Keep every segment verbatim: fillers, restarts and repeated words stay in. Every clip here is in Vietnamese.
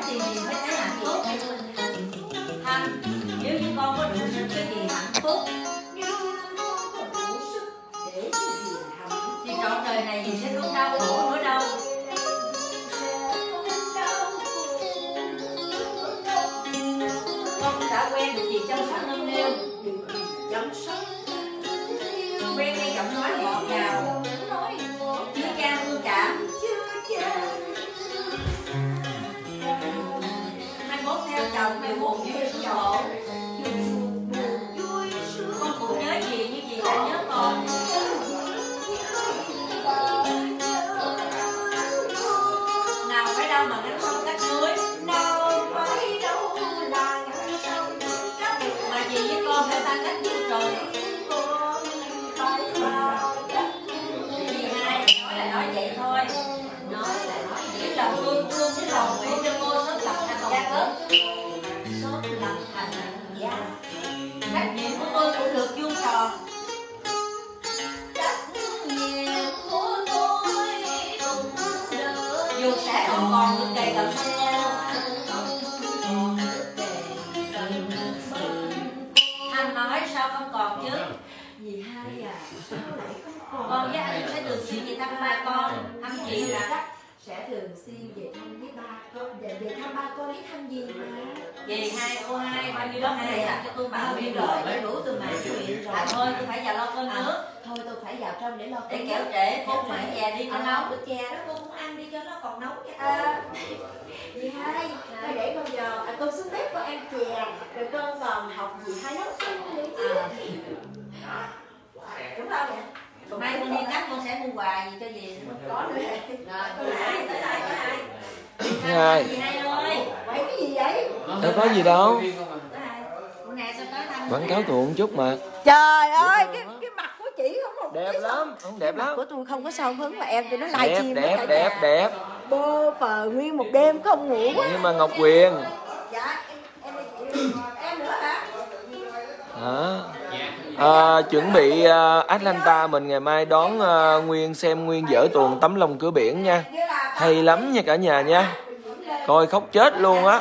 tiền gì mới thấy hạnh phúc. Thanh, nếu như con có đủ sức cái gì hạnh phúc, thì trọn đời này gì sẽ không đau khổ nữa đâu. Con cũng đã quen được việc chăm sóc nâng niu, quen nghe giọng nói ngọt ngào, chứa chan hương cảm. Mai mốt theo chồng về buồn vui sung hộ. Con cũng nhớ gì như gì đã nhớ con. Nào phải đâu mà gánh sông cách núi, mà gì với con phải xa cách vũ trụ. Chị hai nói là nói vậy thôi, nói là nói vậy. Lòng tôi cũng luôn với lòng nguyện cho cô sớm lập thành gia ớt, sớm lập thành gia. Trách nhiệm của tôi cũng được vuông tròn. Dù sẽ không còn được kề cận bên nhau. Anh nói sao không còn chứ? Dì hai à, sao lại không còn? Con với anh sẽ thường xuyên về thăm ba con, thăm chị là sẽ thường xuyên về thăm với ba con, về, về thăm ba con với thăm gì mà. Về hai cô hai, bao nhiêu đó hai làm cho tôi bảo viên rồi, mới đủ tôi mà chuyện rồi. À, thôi tôi phải vào lo cơm nước. Thôi tôi phải vào trong để lo để kéo trễ, cô phải về đi cho nấu. Bữa chè đó cô cũng ăn đi cho nó còn nấu nha. À, dì hai, thôi để con giờ, à, con xuống bếp con ăn chè, rồi con còn học dì hai nấu cơm nữa chứ. À. Đúng không vậy? Mai con đi cắt con sẽ mua quà gì cho dì. Có nữa. Rồi, tới ai, tới ai, tới ai. Hai. Dì hai ơi. Quậy cái gì vậy? Đâu có gì đâu. Nè, sao tới thăm Quảng cáo tuồng chút mà. Trời ơi, cái cái mặt của chị không một Đẹp lắm, không đẹp lắm. của tôi không có sao hứng mà em tôi nó live Đẹp, stream đẹp, đẹp, đẹp. bơ phờ nguyên một đêm không ngủ quá. Nhưng mà Ngọc Quyền. Dạ, em em em nữa hả? Hả? À, chuẩn bị uh, Atlanta mình ngày mai đón uh, Nguyên xem Nguyên dở tuồng Tấm Lòng Cửa Biển nha. Hay lắm nha cả nhà nha. Coi khóc chết luôn á.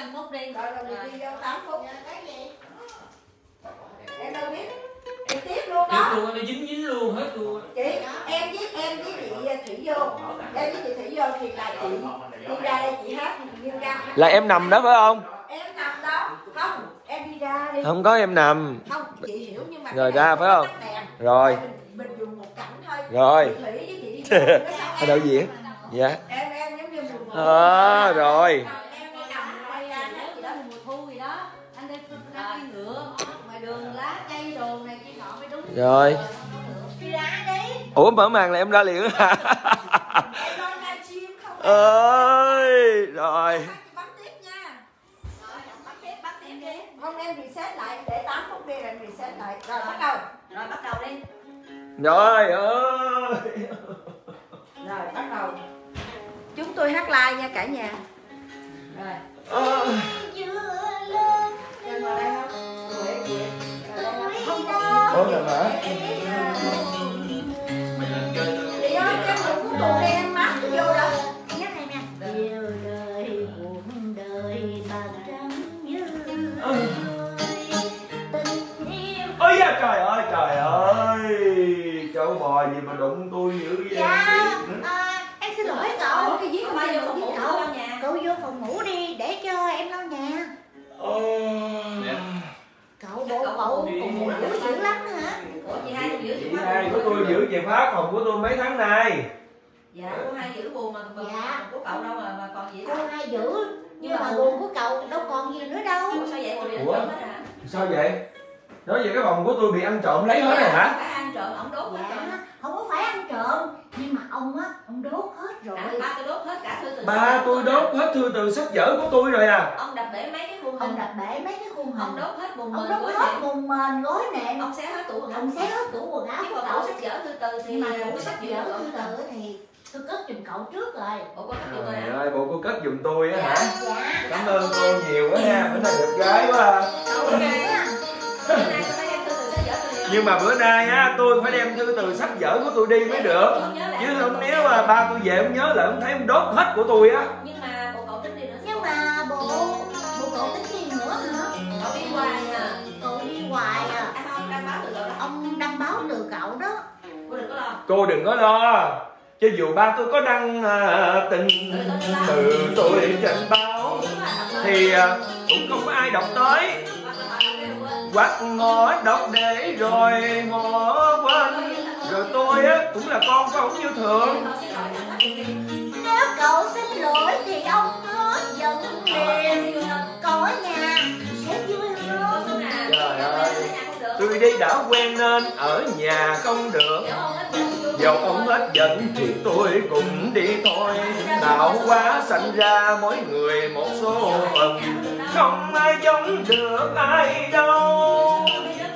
Em đâu biết. Em tiếp luôn đó. Tiếp luôn, nó dính dính luôn hết luôn. Chị, em với em với chị Thủy vô. Em với chị Thủy vô thì là chị đi ra đây chị hát Nghiêu Ca. Là em nằm đó phải không? Em nằm đó. Không, em đi ra đi. Không có em nằm. Không, chị hiểu nhưng mà rồi ra phải không? Rồi. Mình, mình dùng một cảnh thôi. Rồi. Chị Thủy với chị đi vô. Ở đạo diễn. Dạ. Em em giống như một À, rồi. Rồi. Ủa mở màn là em ra liền hả? Ơi, rồi. Không em reset lại để tám phút đi rồi reset lại. Rồi bắt đầu. Rồi bắt đầu đi. Rồi ơi. Rồi bắt đầu. Chúng tôi hát live nha cả nhà. Rồi. À. Em vào đây không? Không Ủa là hả? Chị ơi, cái mũ của tụi này em mát vô đâu. Nhắc này nè. Yêu đời cuộc đời bạc trắng như tình yêu. Ôi da trời ơi, trời ơi. Cháu bò gì mà đụng tôi dữ vậy? Dạ, à, em xin lỗi cậu. Ủa, cái gì Không ai vô phòng ngủ cậu. lau nhà. Cậu vô phòng ngủ đi để cho em lau nhà. Ồ. Cậu bộ cậu cũng ngủ dữ dữ lắm hả? Ủa chị hai không giữ Chị chìa khóa hai của tôi giữ chìa khóa phòng của tôi mấy tháng nay. Dạ, cô hai giữ buồn mà, mà Dạ. của cậu đâu mà mà còn gì Cô đó. hai giữ nhưng mà buồn của cậu đâu còn gì nữa đâu. Ủa sao vậy? Cô đi ăn Ủa? trộm hết hả? Sao vậy? Nói về cái phòng của tôi bị ăn trộm lấy hết rồi hả? Phải ăn trộm, ổng đốt hết rồi. Dạ, không có phải ăn trộm nhưng mà ông á, ông đốt hết rồi. À, ba tôi đốt hết cả thư từ. Ba tôi đốt hết thư từ sách vở của tôi rồi à. Ông đập bể mấy cái khuôn Ông hình. đập bể mấy cái khuôn hình. Ông đốt hết bùn Ông mền đốt gối hết nệm. bùn mền gối nệm. Ông xé hết tủ quần áo. Ông xé hết tủ quần áo Chứ của còn cậu. tủ sách vở thư từ thì Nhưng mà tủ tủ sách sách vở vở thư từ thì tôi cất giùm cậu trước rồi. Ủa có cất giùm tôi Trời hả? ơi, bộ cô cất giùm tôi á hả? Dạ. Cảm ơn cô nhiều quá nha, bữa nay được gái quá à. Ok. Bữa nay tôi phải đem thư từ sách vở tôi đi. Nhưng mà bữa nay á, tôi phải đem thư từ sách vở của tôi đi mới được. Chứ không nếu mà ba tôi về không nhớ là không thấy ông đốt hết của tôi á. Nhưng mà bộ cậu tính đi nữa. Nhưng mà bộ bộ cậu tính gì nữa hả? Cậu đi hoài à. Cậu đi hoài à? Anh không đăng báo từ cậu đó. Ông đăng báo từ cậu đó. Cô đừng có lo. Cô đừng có lo. Cho dù ba tôi có đăng à, tình từ tôi trên báo thì à, cũng không có ai đọc tới. Quát ngõ đọc để rồi ngõ quên. Rồi tôi á cũng là con của ông như thường. Nếu cậu xin lỗi thì ông hết giận liền. Cậu ở nhà sẽ vui hơn. Trời ơi, tôi đi đã quen nên ở nhà không được. Dầu ông hết giận thì tôi cũng đi thôi. Tạo hóa sanh ra mỗi người một số phận, không ai giống được ai đâu.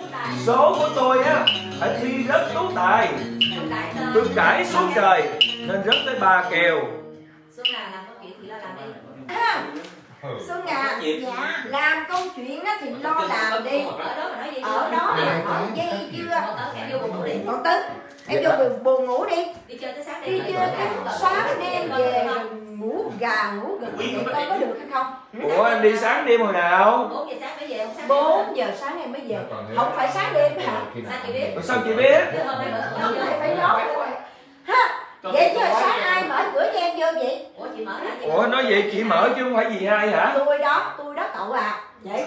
Số của tôi á phải thi rất tú tài. Tôi cãi số trời nên rớt tới ba kèo. Xuân à, làm có chuyện thì lo làm đi. À, Xuân à, dạ, làm công chuyện đó thì lo làm đi. Ở đó mà nói gì? Ở đó là nói dây dưa. Em vô buồn ngủ đi. Con Tứ, em vô buồn, buồn ngủ đi. Đi chơi tới sáng Đi chơi tới sáng đêm về ngủ gà ngủ gật vậy con có được hay không? Ủa em đi sáng đêm hồi nào? bốn giờ sáng mới về, không sáng. bốn giờ sáng em mới về. Không phải sáng đêm hả? Sao chị biết? Ủa sao chị biết? Không phải phải nói. Ha, vậy chứ sáng ai mở cửa cho em vô vậy? Ủa chị mở ra. Ủa nói vậy chị mở chứ không phải dì hai hả? Tôi đó, tôi đó cậu à. Vậy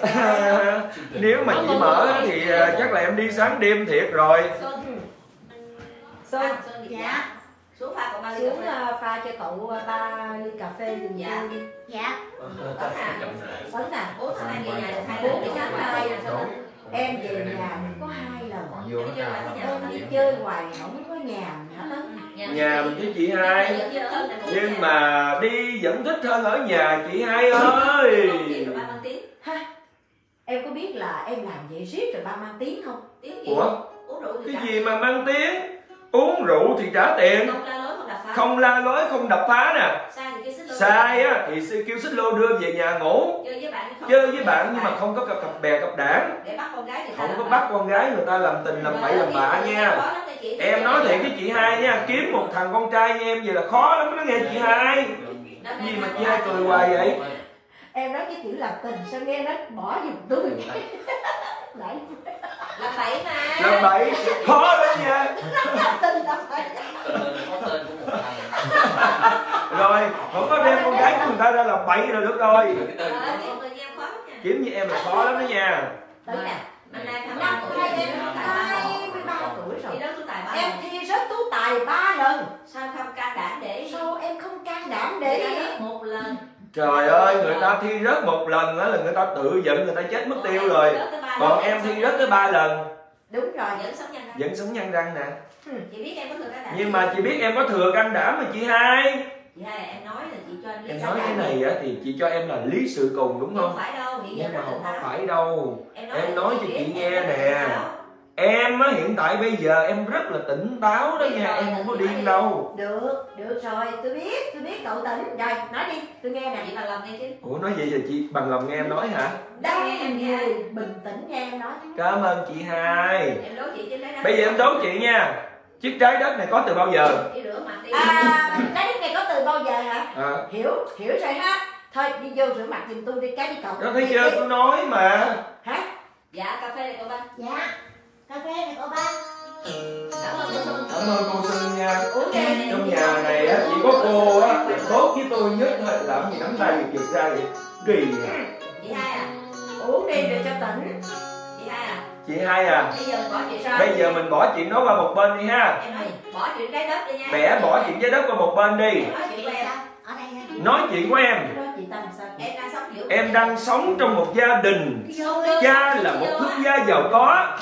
Nếu mà chị mở thì chắc là em đi sáng đêm thiệt rồi. Xuân. Xuân, Dạ. Xuống pha cậu ba ly xuống cà phê. uh, pha cho cậu uh, ba ly cà phê giùm Dạ. tôi đi. Dạ. Tấn à. Tấn à, Bốn tháng hai về nhà được hai bốn lần. tháng hai em về nhà mình có hai lần. Đi chơi ngoài cái nhà Em đi chơi hoài không có nhà hả Tấn? Nhà mình với chị hai. Nhưng mà đi vẫn thích hơn ở nhà chị hai ơi. Ha, em có biết là em làm vậy riết rồi ba mang tiếng không? Ủa? Cái gì mà mang tiếng? Uống rượu thì trả tiền. Không la lối, không đập phá nè. Sai á thì sư kêu xích lô đưa về nhà ngủ. Chơi với bạn nhưng mà không có cặp, cặp bè cặp đảng. Không có bắt con gái người ta làm tình làm bậy làm bạ nha. Em nói thiệt với chị hai nha, kiếm một thằng con trai như em vậy là khó lắm đó nghe chị hai. Gì mà chị hai cười hoài vậy? Em nói cái chữ làm tình sao nghe nó bỏ giùm tôi. Lại làm bậy mà. Làm bậy khó lắm nha. Làm tình làm bậy. Rồi không có đem con gái của người ta ra làm bậy là được rồi. Kiếm như em là khó lắm đó nha. Tới nè, năm nay em hai mươi ba tuổi rồi. Em thi rớt tú tài ba lần. Sao không can đảm để? Sao em không can đảm để một lần? Trời ơi, người ta thi rớt một lần á là người ta tự giận, người ta chết mất tiêu rồi. Còn em thi rớt tới ba lần. Đúng rồi, vẫn sống nhăn răng. Vẫn sống nhăn răng nè. Chị biết em có thừa can đảm. Nhưng mà chị biết em có thừa can đảm mà chị hai. Chị hai em nói là chị cho em lý. Em nói cái này á thì chị cho em là lý sự cùng đúng không? Không phải đâu, nhưng mà không có phải đâu. Em nói, em nói cho chị nghe nè. Em á hiện tại bây giờ em rất là tỉnh táo đó nha, em không có điên đâu. Được, được rồi, tôi biết, tôi biết cậu tỉnh. Rồi, nói đi, tôi nghe nè. Chị bằng lòng nghe chứ. Ủa nói vậy giờ chị bằng lòng nghe em nói hả? Đang em người bình tĩnh nghe em nói. Cảm ơn chị hai. Em đố chị chứ lấy Bây giờ em đố chị nha. Chiếc trái đất này có từ bao giờ? À, trái đất này có từ bao giờ hả? À. Hiểu, hiểu rồi ha. Thôi đi vô rửa mặt giùm tôi đi, cái đi cậu. Đó thấy chưa, tôi nói mà. Hả? Dạ, cà phê này cậu ba. Dạ, cà phê này cậu ba. Cảm ơn cô Xuân. Cảm ơn cô Xuân nha. Uống đi. Trong nhà này á, chỉ có cô á, làm tốt với tôi nhất thôi. Làm gì nắm tay giật ra vậy? Kỳ à. Chị hai à? Uống đi rồi cho tỉnh. Chị hai à? Chị hai à? Bây giờ mình bỏ chuyện sao? Bây giờ mình bỏ chuyện đó qua một bên đi ha. Em nói bỏ chuyện trái đất đi nha. Bẻ bỏ chuyện trái đất qua một bên đi. Nói chuyện của em. Ở đây hả? Nói chuyện của em. Chị Tâm sao? Em đang sống giữa. Em đang sống trong một gia đình. Cha là một thương gia giàu có.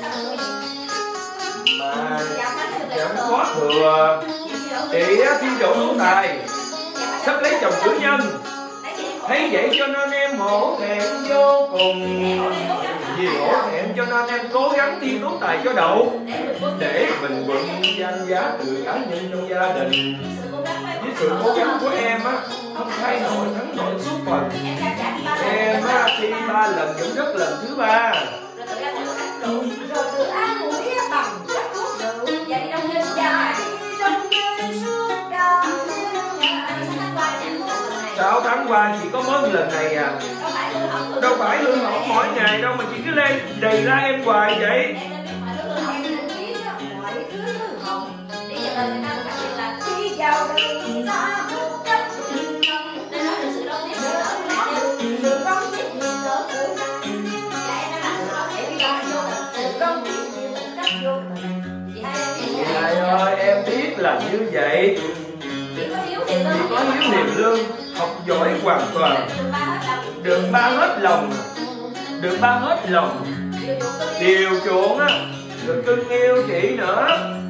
Mà chẳng có thừa. Chị á thi đậu tú tài, sắp lấy chồng cưới nhân. Thấy vậy cho nên em hổ thẹn vô cùng. Vì hổ thẹn cho nên em cố gắng thi tú tài cho đậu, để mình vững danh giá từ cá nhân trong gia đình. Với sự cố gắng của em á, không thay đổi thắng đổi suốt phần. Em á thi ba lần vẫn rất lần thứ ba. Rồi tự an ủi bằng chất thuốc rượu. Dạ đi đâu chơi suốt Dạ đời. đi trong chơi suốt đời. sáu tháng qua chỉ có mới lần này à. Đâu phải hư hỏng mỗi ngày đâu mà chị cứ lên đầy la em hoài vậy. Đi vào đường ta một cách bình tâm. Đây nói được sự đón tiếp sự đón tiếp sự đón tiếp nhiều đỡ của ta. Sự đón tiếp nhiều một cách vô tình. Chị Hai ơi, em biết là như vậy. Chị có hiếu thiện lương, Chị có hiếu thiện lương, học giỏi hoàn toàn, được ba hết lòng, được ba hết lòng, điều chuộng á, được cưng yêu chị nữa.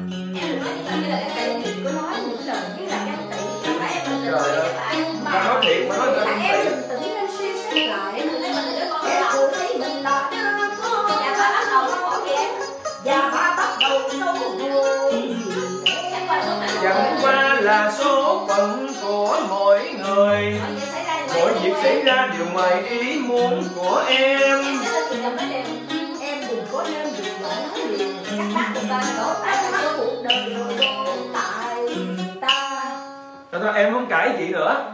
Trời ơi, mà nói thiệt mà nói thật em em bình tĩnh nên suy xét lại. Em tự thấy mình là đứa con. Dạ ba bắt đầu có gì em? Và ba bắt đầu sâu buồn. Chẳng qua là số phận của mỗi người, mọi việc xảy ra đều ngoài ý muốn của em. Em đừng có nên đừng vợ nói liền. Các bác đừng có đổ tay vào cuộc đời rồi đổ tại ta. Thôi thôi em không cãi chị nữa.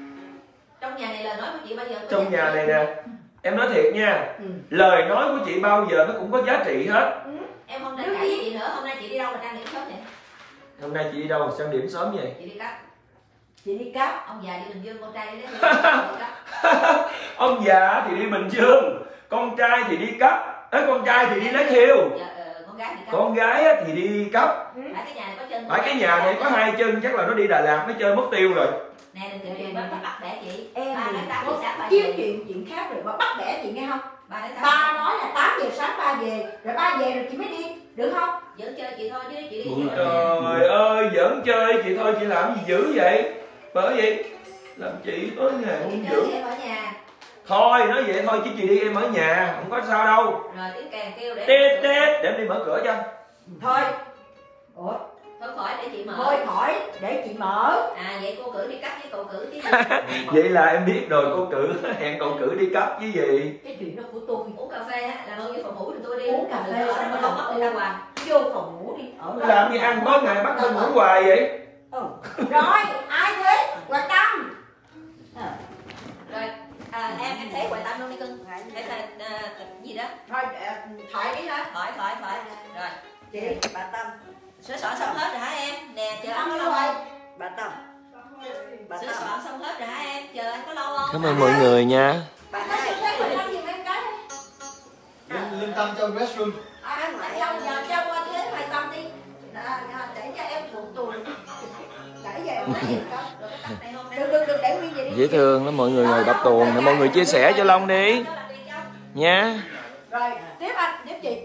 Trong nhà này lời nói của chị bao giờ có Trong giá nhà trị? này nè, em nói thiệt nha, Ừ. lời nói của chị bao giờ nó cũng có giá trị hết. Ừ. Em không nên cãi với chị nữa, hôm nay chị đi đâu mà trang điểm sớm vậy? Hôm nay chị đi đâu sang điểm sớm vậy? Chị đi cắt. Chị đi cắt. Ông già đi Bình Dương, con trai đi lấy đi cắt. Ông già thì đi Bình Dương, con trai thì đi cấp, ấy con trai thì đi lấy thiêu, Dạ, ờ, con gái đi cắt. con gái á thì đi cấp. Phải cái nhà này có chân. Phải cái nhà này có hai chân chắc là nó đi Đà Lạt nó chơi mất tiêu rồi. Nè đừng kêu chuyện bắt bắt bẻ chị. Em Ba đừng đến tám có giờ sáng ba kiếm về. chuyện chuyện khác rồi mà bắt bẻ chị nghe không? Ba đến tám. Ba nói là tám giờ sáng ba về, rồi ba về rồi chị mới đi, được không? Giỡn chơi chị thôi chứ chị đi. Trời ơi, giỡn chơi chị thôi, chị làm gì dữ vậy? Bởi vậy làm chị tối ngày Chị không chơi dữ. thì em ở nhà. Thôi nói vậy thôi chứ chị đi em ở nhà, không có sao đâu. Rồi tiếng kèn kêu để. Tết tết để em đi mở cửa cho. Thôi. Ủa? Thôi khỏi để chị mở. Thôi khỏi, để chị mở. À vậy cô cử đi cắt với cậu cử chứ. Vậy là em biết rồi, cô cử hẹn cậu cử đi cấp chứ gì. Cái chuyện đó của tôi. Uống cà phê á, làm ơn với phòng ngủ thì tôi đi. Uống cà phê xong xong rồi rồi không mất đi ra ngoài. Vô phòng ngủ đi. Ở đó. Làm gì ăn tối ngày bắt mình ngủ hoài vậy? Ừ. Rồi, ai thế? Hoàng Tâm. À. Rồi, à, em em thấy Hoài Tâm luôn đi cưng. Để thầy à, gì đó. Thôi, à, thoại đi hả? Thoại thoại thoại. Rồi. Chị, bà Tâm. Sửa soạn xong hết rồi hả em? Nè chờ anh Tâm có đâu lâu rồi? không? Bà Tâm. Bà Sửa Tâm. soạn xong hết rồi hả em? Chờ anh có lâu không? Cảm ơn mọi người nha. Bà hai. Bà Tâm giùm em cái đi. Linh, Linh Tâm trong restroom. À, ngoại ông giờ cho qua dưới Hoài Tâm đi. À, để cho em thuộc tùi. Để cho em nói gì không? Đừng, đừng, đừng để nguyên vậy đi. Dễ thương lắm mọi người ngồi bắp tuồng để mọi người chia sẻ cho Long đi nha. Rồi, tiếp anh, tiếp chị.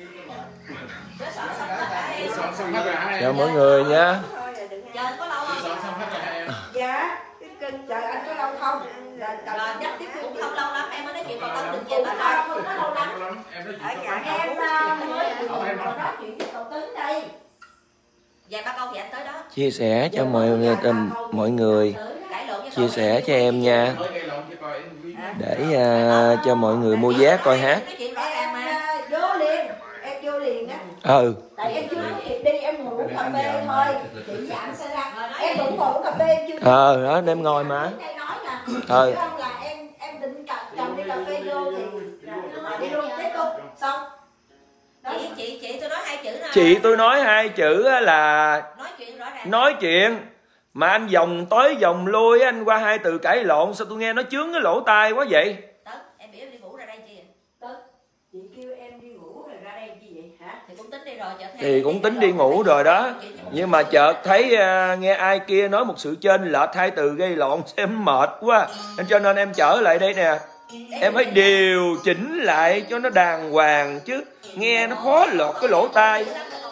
Sửa soạn xong hết rồi hả em? Soạn xong hết rồi hả em? Chào mọi người nha. Chờ anh có lâu không? Soạn xong hết rồi hả em? Dạ, cái kênh chờ anh có lâu không? Là Rồi chờ nhắc tiếp cũng không lâu lắm em mới nói chuyện còn Tân đừng về cũng bắt lâu, đầu. không có lâu lắm. Em nói Ở chuyện nhà cho em à, mới vừa nói chuyện với cậu Tấn đây. Vài ba câu thì anh tới đó. Chia sẻ cho mọi mọi người, Cãi lộn với chia cậu sẻ đi. cho em nha, Mới gây lộn cho coi em vi. để à, cho mọi người mua vé coi hát. Nói chuyện rõ ràng Em mà. à, vô liền, em vô liền á. Ừ. Tại em chưa có kịp đi, em ngủ cà phê thôi. Chị với anh sẽ ra. Em vẫn ngủ cà phê em chưa. Ờ đó đem ngồi mà. Đây nói nè. Ờ. Chứ không là em em định cà cầm đi cà phê vô thì là đi luôn tiếp tục xong. Chị chị chị tôi nói hai chữ nè. Chị tôi nói hai chữ á là Nói chuyện rõ ràng. nói chuyện mà anh vòng tới vòng lui anh qua hai từ cãi lộn sao tôi nghe nó chướng cái lỗ tai quá vậy. Tấn, em biểu em đi ngủ ra đây chi vậy? Tấn, chị kêu em đi ngủ rồi ra đây chi vậy hả? Thì cũng tính đi rồi chợt thấy. Thì cũng tính đi ngủ rồi đó, nhưng mà chợt thấy uh, nghe ai kia nói một sự chênh lệch hai từ gây lộn xem mệt quá, nên cho nên em trở lại đây nè. Em phải điều chỉnh lại cho nó đàng hoàng chứ, nghe nó khó lọt cái lỗ tai.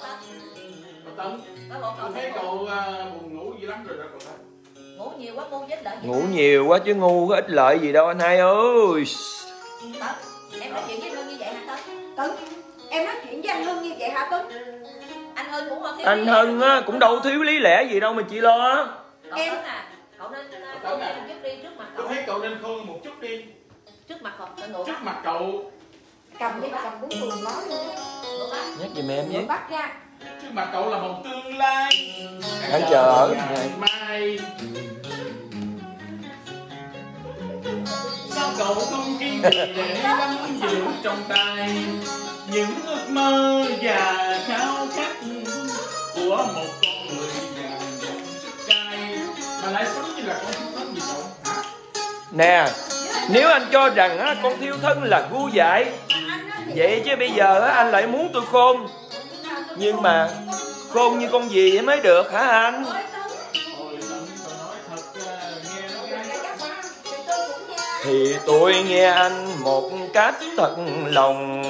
Cậu Tấn, tôi thấy cậu à, buồn ngủ dữ lắm rồi đó cậu Tấn. Ngủ nhiều quá ngu chết lợi. Ngủ nhiều quá chứ ngu có ích lợi gì đâu anh hai ơi. Tấn, em nói chuyện với Hưng như vậy hả Tấn? Tấn, em nói chuyện với anh Hưng như vậy hả Tấn? Anh Hưng cũng không thiếu. Anh Hưng á cũng đâu thiếu lý lẽ gì đâu mà chị lo á. Cậu Em- Tấn à, cậu nên khôn lên một chút đi trước mặt Tôi cậu. thấy cậu nên khôn một chút đi. Trước mặt cậu, cậu ngủ Trước bắt. mặt cậu, Cầm đi, cầm cuốn cuồng nói luôn. Ngủ bắt. Nhắc giùm em Ngửa với. bắt ra. trước mặt cậu là một tương lai. Đang chờ ở ngày mai. sao cậu không kiên trì để nắm giữ trong tay những ước mơ và khao khát của một con người già dặn sức trai mà lại sống như là con thiếu thân gì cậu hả? Nè, nếu anh cho rằng á, con thiếu thân là ngu dại, vậy chứ bây giờ á, anh lại muốn tôi khôn. Nhưng mà khôn như con gì mới được hả anh? Thì tôi nghe anh một cách thật lòng.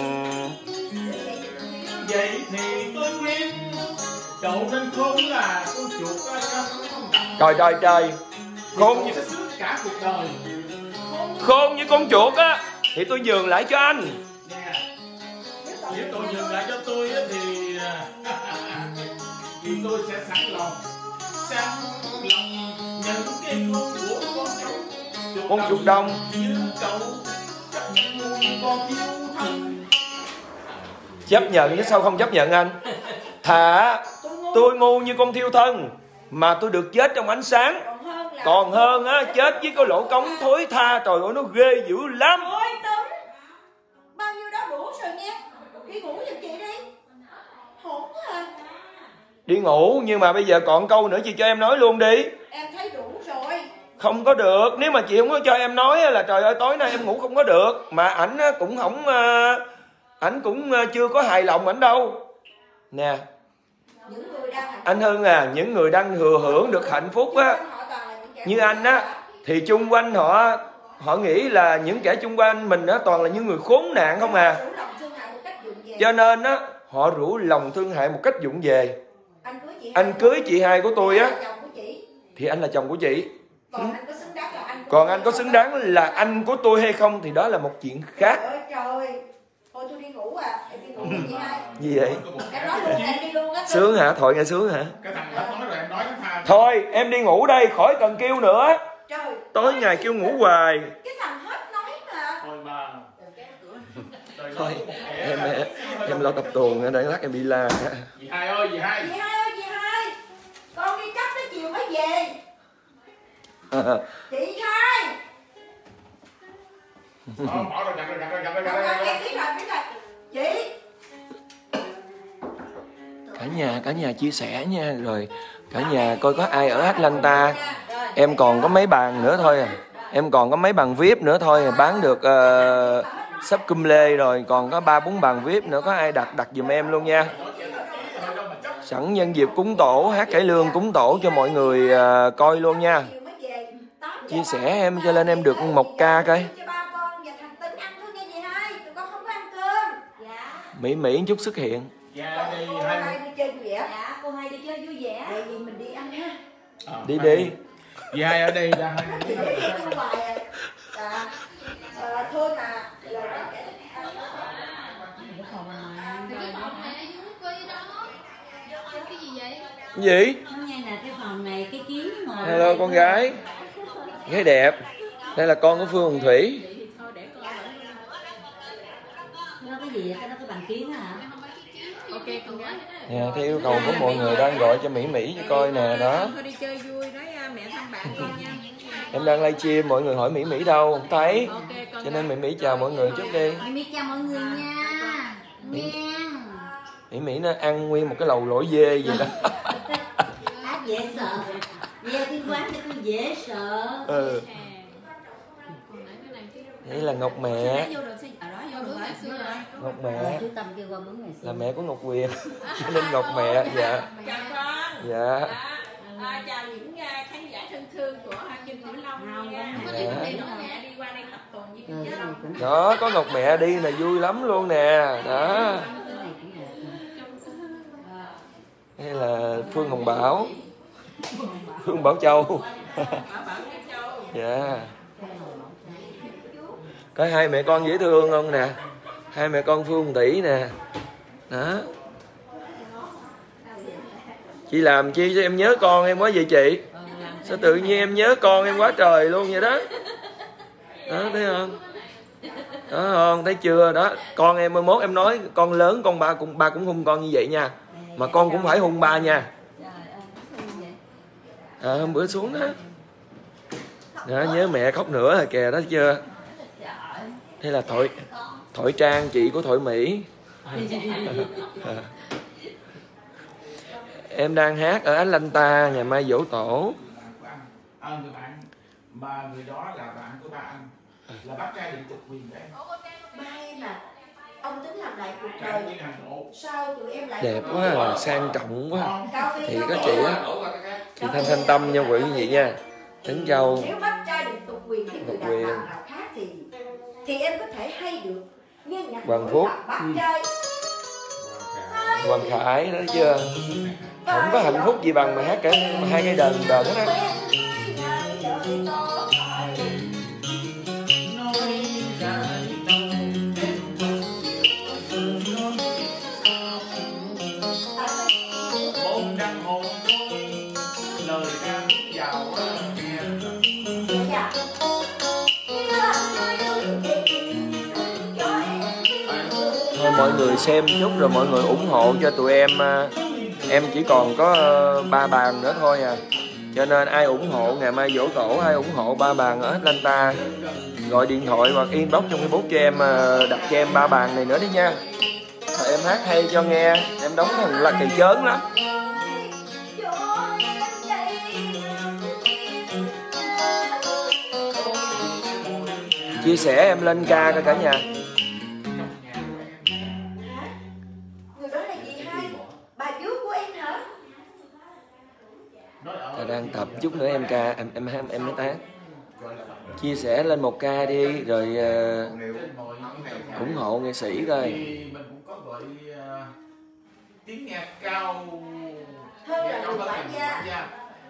Vậy thì tôi khuyên cậu nên khôn là con chuột. Trời trời trời, khôn như cả cuộc đời. Khôn như con chuột á thì tôi nhường lại cho anh. Nè, nếu cậu nhường lại cho tôi á thì thì tôi sẽ sẵn lòng sẵn lòng nhận cái khôn của con chuột Con chuột đồng. như cậu chấp nhận nuôi con thiếu thân. Chấp nhận chứ sao không chấp nhận anh? Thà tôi ngu như con thiêu thân mà tôi được chết trong ánh sáng, còn hơn á chết với cái lỗ cống thối tha. Trời ơi nó ghê dữ lắm. Thôi Tuấn, bao nhiêu đó đủ rồi nha. Đi ngủ giùm chị đi. Hổn hả? Đi ngủ nhưng mà bây giờ còn câu nữa chị cho em nói luôn đi. Em thấy đủ rồi. Không có được, nếu mà chị không có cho em nói là trời ơi tối nay em ngủ không có được. Mà ảnh cũng không, ảnh cũng chưa có hài lòng ảnh đâu. Nè Những người đang hạnh anh Hưng à, những người đang thừa hưởng được hạnh phúc á như anh á thì chung quanh họ họ nghĩ là những kẻ chung quanh mình á toàn là những người khốn nạn không à. Cho nên á họ rủ lòng thương hại một cách vụng về. Anh cưới chị hai của tôi á thì anh là chồng của chị. Còn anh có xứng đáng là anh Còn anh có xứng đáng là anh của tôi hay không thì đó là một chuyện khác. Trời ơi trời. Thôi tôi đi ngủ à. Em đi ngủ chị hai. Gì vậy? Em nói luôn em đi luôn á. Sướng hả? Thoại nghe sướng hả? Cái thằng đó nói rồi em nói nó tha. Thôi em đi ngủ đây, khỏi cần kêu nữa. Trời. Tối ngày kêu ngủ hoài. Cái thằng hết nói mà. Thôi bà. Thôi em em, em lo tập tuồng để lát em đi la. Dì hai ơi, dì hai. Chị hai ơi, chị hai. Con đi cắt tới chiều mới về. Chị hai. Ờ, bỏ rồi, gặt rồi, gặt rồi, gặt rồi, gặt Không, rồi. không, em biết rồi, biết rồi. Chị. Cả nhà, cả nhà chia sẻ nha. Rồi cả nhà coi có ai ở Atlanta. Em còn có mấy bàn nữa thôi à. Em còn có mấy bàn vi ai pi nữa thôi. Bán được uh, sắp cum lê rồi. Còn có ba bốn bàn vi ai pi nữa. Có ai đặt đặt giùm em luôn nha. Sẵn nhân dịp cúng tổ, hát cải lương cúng tổ cho mọi người uh, coi luôn nha. Chia sẻ em cho lên em được một ca coi. Mỹ Mỹ chút xuất hiện. Dạ đi Cô hai. hai đi chơi vui vẻ. Dạ, cô hai đi chơi vui vẻ. Vậy thì mình đi ăn ha. Đi đi. Dì hai ở đây ra hai. Chị đi không bài à. À, thôi mà. Lời nói kể. Cái gì vậy? Gì? Hôm nay là cái phòng này cái kiến ngồi. Hello con gái. Gái đẹp. Đây là con của Phương Hồng Thủy. Nó cái gì vậy? Cái đó cái bàn kiến hả? Ok con gái. Nè, theo yêu cầu của mọi người đang gọi cho Mỹ Mỹ cho coi nè đó. Thôi đi chơi vui, nói mẹ thăm bạn con nha. Em đang livestream, mọi người hỏi Mỹ Mỹ đâu, không thấy. Ok con. Cho nên Mỹ Mỹ chào mọi người chút đi. Mỹ Mỹ chào mọi người nha. Nha. Mỹ Mỹ nó ăn nguyên một cái lầu lỗi dê vậy đó. Ác dễ sợ. Về cái quán cho tôi dễ sợ. Ừ. Đây là Ngọc mẹ. Ngọc mẹ Chú Tâm kêu qua bún này là mẹ của Ngọc Quyền. Cho nên Ngọc mẹ, dạ. Chào con. Dạ. À, chào những uh, khán giả thân thương của uh, Kim Tử Long nha. Có Dạ. đi Ngọc mẹ đi qua đây tập tuần với chị chứ không? Đó, có Ngọc mẹ đi là vui lắm luôn nè. Đó. Đây là Phương Hồng Bảo. Phương Bảo Châu. Dạ. Có hai mẹ con dễ thương không nè. Hai mẹ con Phương Tỷ nè. Đó. Chị làm chi cho em nhớ con em quá vậy chị? Sao tự nhiên em nhớ con em quá trời luôn vậy đó. Đó thấy không? Đó không? Thấy chưa? Đó, con em mai mốt em nói con lớn con ba cũng ba cũng hung con như vậy nha. Mà con cũng phải hung ba nha. À, hôm bữa xuống đó. Đó, nhớ mẹ khóc nữa rồi kìa, đó chưa? Đây là Thoại Thoại Trang, chị của Thoại Mỹ. Em đang hát ở Atlanta, ngày mai giỗ tổ. À, người bạn mà người đó là bạn của bạn, là bác trai định tục quyền đấy. Ba em à, ông tính làm lại cuộc đời, sao tụi em lại Đẹp quá à, sang trọng quá. Cao Phi, Thì Cao có Phi. chị á, chị Thanh Thanh Tâm nha quý vị nha. Trấn Châu. Nếu bác trai định tục quyền với người đàn Quyền. bà nào khác thì thì em có thể hay được, nhưng nhạc Hoàng nổi Phúc. là bác trai. Hoàng Khải đó chưa? Không có hạnh phúc gì bằng mà hát cả hai cái đờn đờn hết á. Hôn đang hôn lời ca giàu Thôi mọi người xem chút rồi mọi người ủng hộ cho tụi em. Em chỉ còn có ba bàn nữa thôi à, cho nên ai ủng hộ ngày mai giỗ tổ, ai ủng hộ ba bàn ở Atlanta, gọi điện thoại hoặc inbox trong Facebook cho em, đặt cho em ba bàn này nữa đi nha. Rồi em hát hay cho nghe, em đóng thằng là kỳ chớn lắm. Chia sẻ em lên ca cả nhà. Người đó là gì hai? Bà vú của em hả? Ta đang tập chút nữa em ca, em em em em mới tán. Chia sẻ lên một ca đi rồi uh, ủng hộ nghệ sĩ coi. Mình cũng có gọi uh, tiếng nhạc cao. Thơ là nhạc cao người hơn quản người gia. quản gia.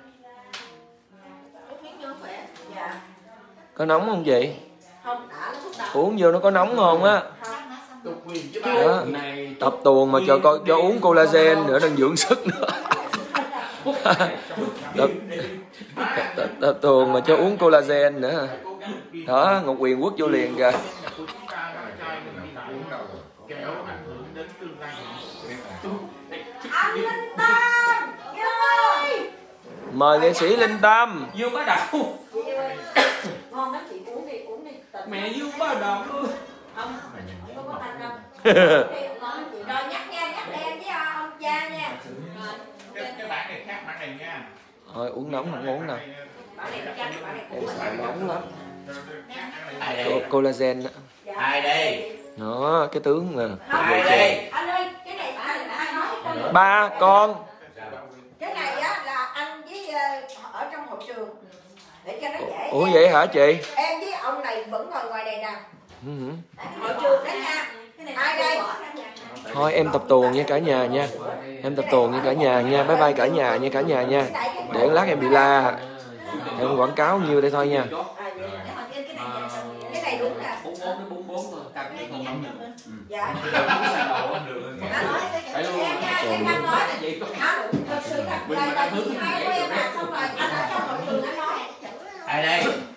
Uống miếng vô khỏe. Dạ. Có nóng không chị? Không, đã nó thuốc đã. Uống vô nó có nóng không á? Tục quyền chứ Đó. Tập tuồng mà cho coi cho uống collagen nữa, đang dưỡng sức nữa. tập, tập, tập tuồng mà cho uống collagen nữa. Đó, Ngọc Quyền quất vô liền kìa. Anh Linh Tâm! Yêu ơi! Mời nghệ sĩ Linh Tâm. Dương bá đậu. Chị ơi, ngon lắm chị, uống đi, uống đi. Tịnh. Mẹ Dương bá đậu luôn. Không, không có thanh đâu. Ngon chị. Rồi nhắc nha, nhắc em với ông cha nha. Rồi. Cái, cái bản này khác bản này nha. Thôi uống nóng không uống đâu. Bảo này nó chanh, bảo này Em cũ. xài nóng lắm. Ai Co- collagen đó. Dạ. Ai đây? Đó, cái tướng mà. Ai đây? Anh ơi, cái này anh anh nói con. Ba con. Cái này á là anh với ờ, ở trong hội trường để cho nó dễ. Ủa vậy hả chị? Em với ông này vẫn ngồi ngoài này nè. Ừ. Hội trường đó nha. Ai đây? Thôi em tập tuồng nha cả nhà nha. Em tập tuồng nha cả nhà nha. Bye bye cả nhà nha cả nhà nha. Để lát em bị la. Em quảng cáo nhiêu đây thôi nha. Cái này đúng nè. bốn bốn đến bốn bốn thôi, cắt cái con nóng nữa. Dạ. Xài đồ ăn được. Anh nói Phải luôn. em nha, em đang nói là Vậy có nó đúng thật sự là là là chị hai của em là xong rồi anh ở trong hội trường anh nói. Ai đây?